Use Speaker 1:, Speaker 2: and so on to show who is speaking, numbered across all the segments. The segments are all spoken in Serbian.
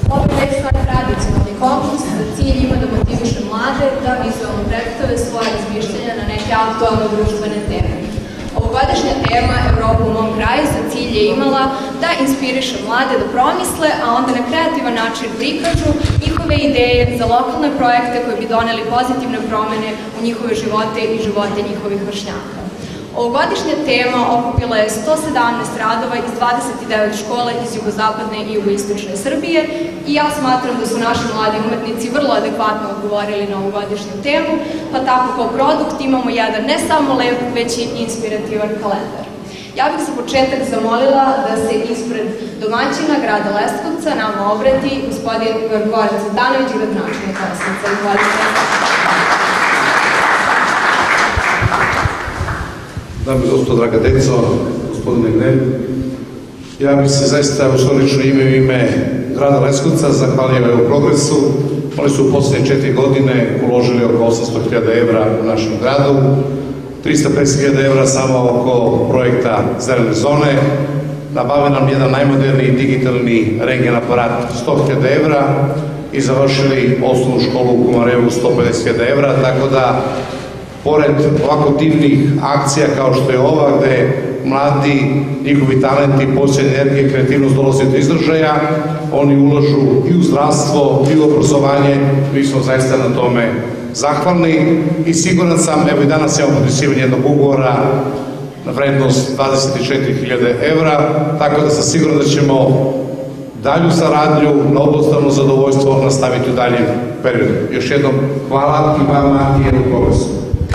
Speaker 1: Ovo je već stvar tradicionalni konkurs, cilj ima da motiviše mlade da vizualno predstave svoje razmišljanja na neke aktualne društvene teme. Ovogodišnja tema Evropa u mom kraju za cilj je imala da inspiriše mlade da promisle, a onda na kreativan način prikažu njihove ideje za lokalne projekte koji bi doneli pozitivne promene u njihove živote i živote njihovih vršnjaka. Ovogodišnja tema okupila je 117 radova iz 29 škola iz jugozapadne i jugoistočne Srbije i ja smatram da su naši mladi umetnici vrlo adekvatno odgovorili na ovogodišnju temu, pa tako kao produkt imamo jedan ne samo lep, već i inspirativan kalendar. Ja bih za početak zamolila da se ispred domaćina grada Leskovca nama obrati gospodin Goran Cvetanović, gradonačelnik Leskovca.
Speaker 2: Dame i gospodo, draga deco, gospodine Gnelj, ja bih se zaista u svoje lično ime i ime grada Leskovca zahvalio u Progresu. Oni su u posljednje 4 godine uložili oko 800.000 evra u našem gradu, 350.000 evra samo oko projekta zelene zone, nabave nam jedan najmoderniji digitalni rentgen aparat 100.000 evra i završili osnovnu školu u Kumarevu 150.000 evra, tako da pored ovako divnih akcija kao što je ova, gde mladi, njihovi talenti, posebne energije, kreativnost dolaze do izražaja, oni ulažu i u zdravstvo, i u obrazovanje, mi smo zaista na tome zahvalni i siguran sam, evo i danas imamo potpisivanje jednog ugovora na vrednost 24.000 evra, tako da sam siguran da ćemo dalju saradnju na obostrano zadovoljstvo nastaviti u daljem periodu. Još jednom hvala i vama i jednom Progresu.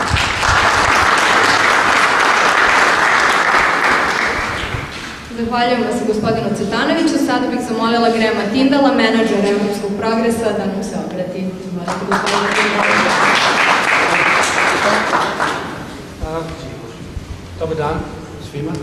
Speaker 1: Zahvaljujem vas gospodinu Cvetanoviću. Sada bih zamolila Grema Tindala, menadžera Evropskog progresa, da nam se obrati.
Speaker 3: Dobar dan svima.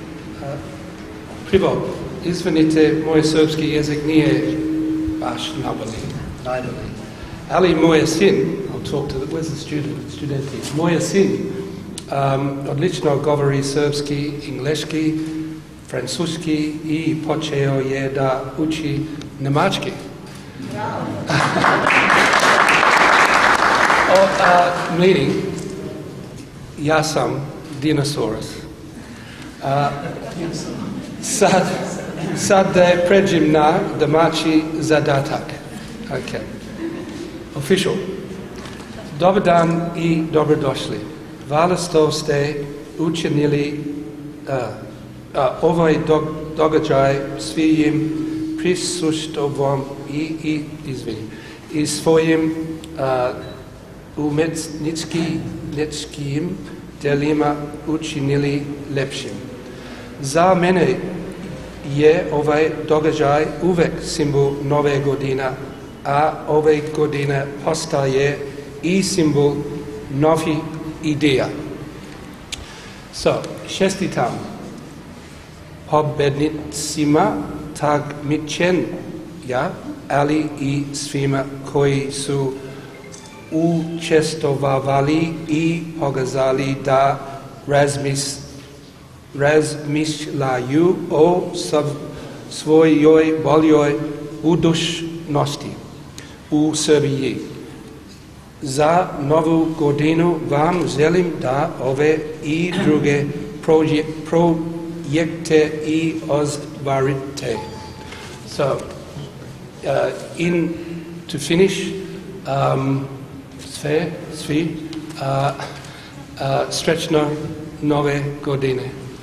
Speaker 3: Prvo, izvinite, moj srpski jezik nije baš najbolji. Ali moj sin, I'll talk to the, where's the studenti? Moj sin odlično govori srpski, engleški, francuski i počeo je da uči nemački. Meaning, ja sam dinosaurus. Sad da pređem na domaći zadatak. Okay. Official. Dobar dan i dobrodošli. Hvala što ste učinili ovaj događaj svim prisustvom i svojim umetničkim delima učinili lepšim. Za mene je ovaj događaj uvek simbol nove godine, a ove godine postaje i simbol novih ideja. Čestitam pobednicima takmičenja, ali i svima koji su učestvovali i pokazali da razmišljaju o svojoj boljoj budućnosti u Srbiji. Za novu godinu vam želim da ove i druge projekte i ostvarite. To finish, svi srećno nove godine.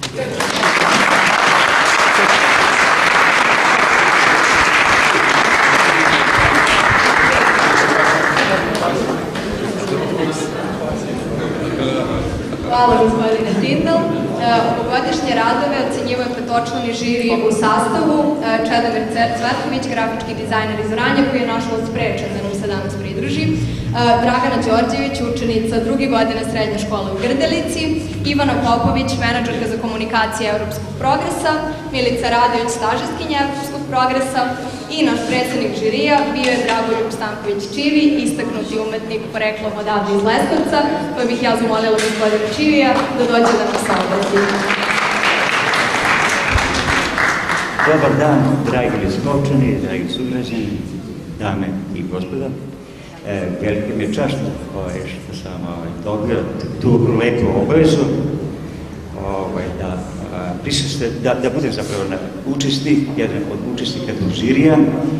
Speaker 1: Hvala gospodine Tindal. Ovogodišnje radove ocenjivo je petočlani žiri u sastavu Čedomir Cvetković, grafički dizajner iz Vranja, koji je nažalost sprečen da nam se danas pridruži, Dragana Đorđević, učenica 2. godine srednje škole u Grdelici, Ivana Popović, menadžerka za komunikacije Evropskog progresa, Milica Radović, stažistkinja Evropskog progresa i naš predsednik žirija bio je Dragoljub Stanković-Čivi, istaknuti umetnik poreklom odavde iz Leskovca, pa bih ja zamolila gospodina Čivija da dođe da nas obrati.
Speaker 4: Dobar dan, dragi Leskovčani, dragi sugrađani, dame i gospoda. Velika mi je čast što sam dobio tu lepu obavezu da budem zapravo učesnik, jedan od učesnika tog žirija.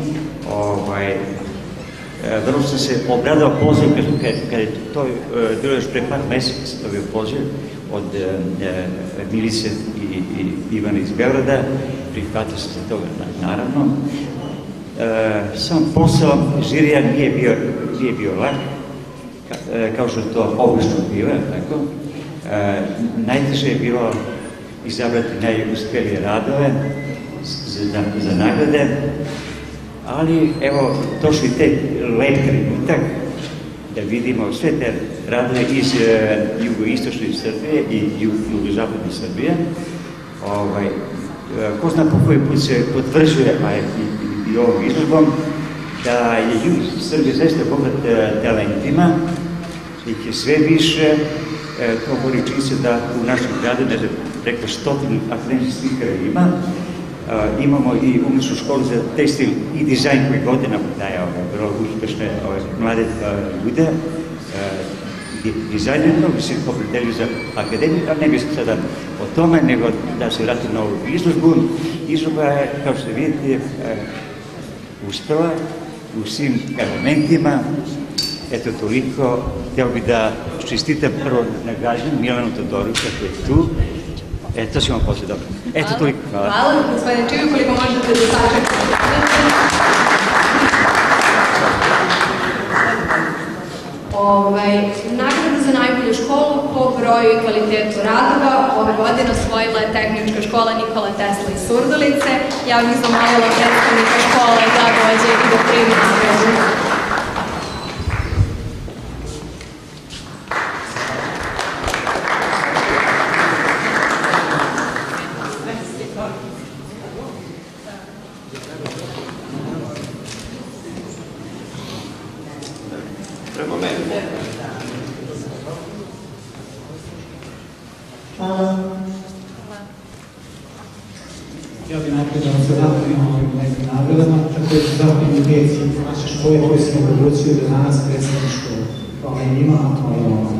Speaker 4: Vrlo sam se obradao poziv kad je to bilo još pre par meseci, to bio poziv od Milice i Ivana iz Beograda. Prihvatio sam se toga, naravno. Sam posao žirija nije bio lak, kao što to obično biva, tako. Najteže je bilo izabrati najuspjelije radove za nagrade, ali evo, došli te lep trenutak da vidimo sve te radove iz jugoistočne Srbije i jugozapadne Srbije. Ko zna po koji put se potvrđuje, a i ovom izložbom, da je jug Srbije zaista bogat talentima, ih je sve više. To govori činjenica da u našem gradu preko 100 akademskih slikara ima. Imamo i umetničku školu za tekstil i dizajn koji godinama daje vrlo uspešne mlade ljude, dizajnere, bi se opredelili za akademiju, ali ne bih sada o tome, nego da se vratim na ovu izložbu. Izložba je, kao što vidite, uspela u svim elementima. Eto, toliko. Htio bih da čestitam prvo nagrađenu Milanu Todorovića koji je tu. To ćemo posle dobro. Eto, toliko. Hvala.
Speaker 1: Hvala, gospodine Čiju, koliko možete da sažete. Nagradu za najbolju školu po broju i kvalitetu radova ove godine osvojila je Tehnička škola Nikola Tesla iz Surdulice. Ja bih zamolila predstavnika škole da dođe i da primi nagradu.
Speaker 5: Ja bih najprije da vam se zahvalim ovim nekim nagradama, također zahvalim djeci naše škole koje su nam omogućili da danas predstavimo školu. Hvala i njima, hvala i vama.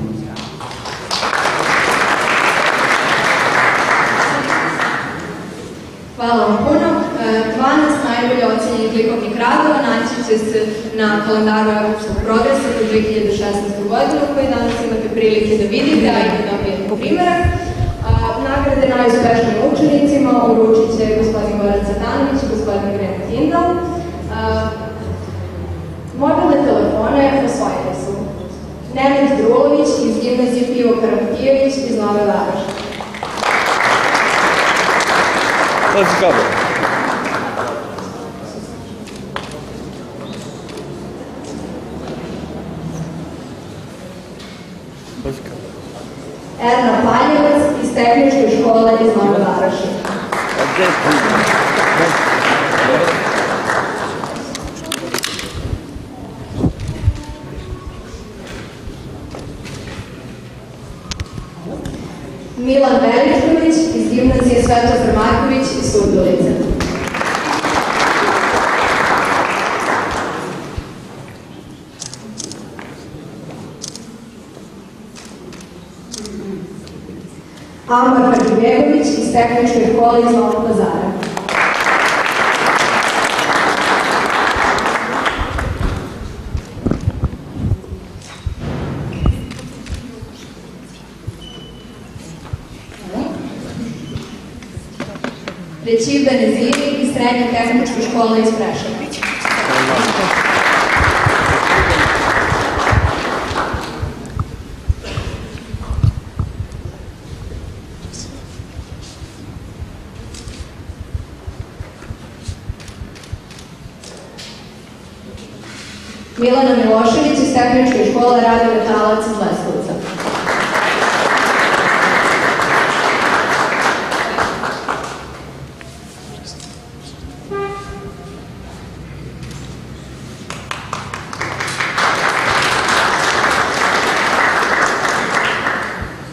Speaker 1: Hvala vam puno. 12 najbolje ocenjenih likovnih radova naći će se na kalendaru Evropskog progresa za 2016. godinu, koji danas imate prilike da vidite, a i da dobijete primjerak. Nagrade najuspešnijim učenicima uručit će gospodin Goran Catanović i gospodin Gren Tindal. Mobilne telefone osvojili su Nenad Drulović iz gimnazije Pivo Karamtijević iz Nove Varoši. Erna Paljevac iz Tehničke škole iz Nove Varoši. Milan Veličković iz gimnazije Svetozar Marković iz Surdulice. Amar Hadžibegović iz Tehničke škole iz Novog Pazara. Rečiv Beneziri iz Srednje tehničke škole iz Preševa. Milana Milošević iz Tehničke škole Radio Metalac iz Leskovca.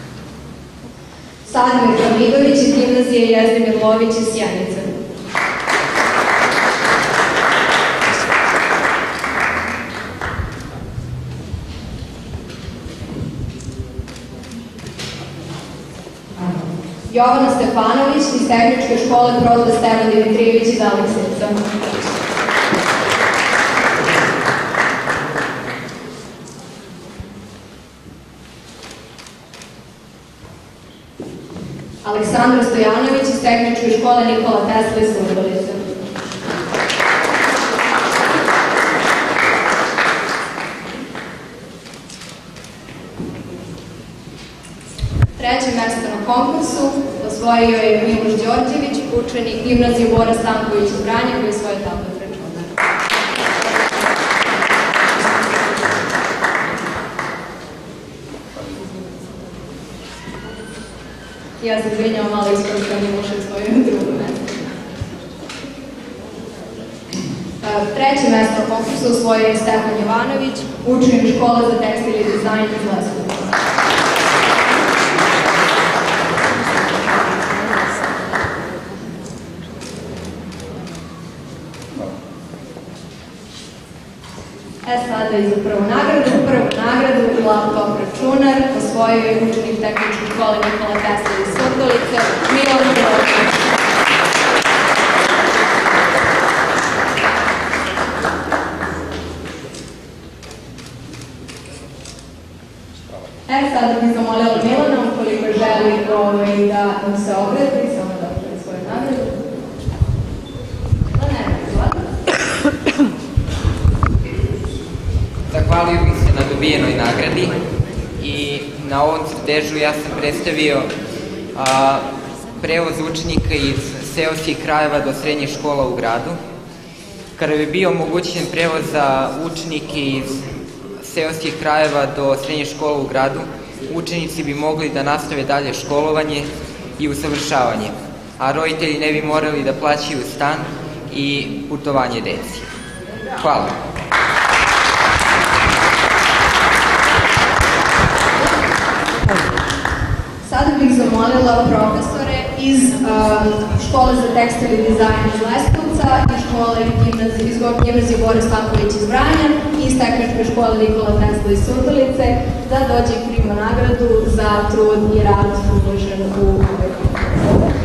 Speaker 1: Sadmir Hamidović iz gimnazije Jezdimir Lović iz Sjenice. Jovana Stefanović iz Tehničke škole Prote Stevan Dimitrijević iz Aleksevca. Aleksandra Stojanović iz Tehničke škole Nikola Tesla iz Surdulice. Treće mesto na konkursu osvojio je Miloš Đorđević, učenik gimnazije Bora Stanković iz Vranja, koji je svoje tablet računar. Ja se izvinjavam, ali iskoristio Miloš je svoje drugo mesto. Treće mesto na konkursu osvojio je Stefan Jovanović, učenik škole za tekstil i dizajn iz Leskovca. Sada i za prvu nagradu laptop računar osvojio je učenik Tehničke škole Nikola Tesla iz Surdulice, Milan Đorđević. Sada bih zamolila Milana, ukoliko želi da nam se obrati, samo da obrati svoju nagradu.
Speaker 6: Zahvalio bih se na dobijenoj nagradi i na ovom crtežu ja sam predstavio prevoz učenika iz seoskih krajeva do srednjih škola u gradu. Kada bi bio omogućen prevoz za učenike iz seoskih krajeva do srednjih škola u gradu, učenici bi mogli da nastave dalje školovanje i usavršavanje, a roditelji ne bi morali da plaćaju stan i putovanje deci. Hvala.
Speaker 1: Sada bih zamolila profesore iz škole za tekstil i dizajn iz Leskovca, iz gimnazije Bora Stanković iz Vranja i iz Tehničke škole Nikola Tesla iz Surdulice da dođe i prima nagradu za trud i rad uložen u ovoj konkursu.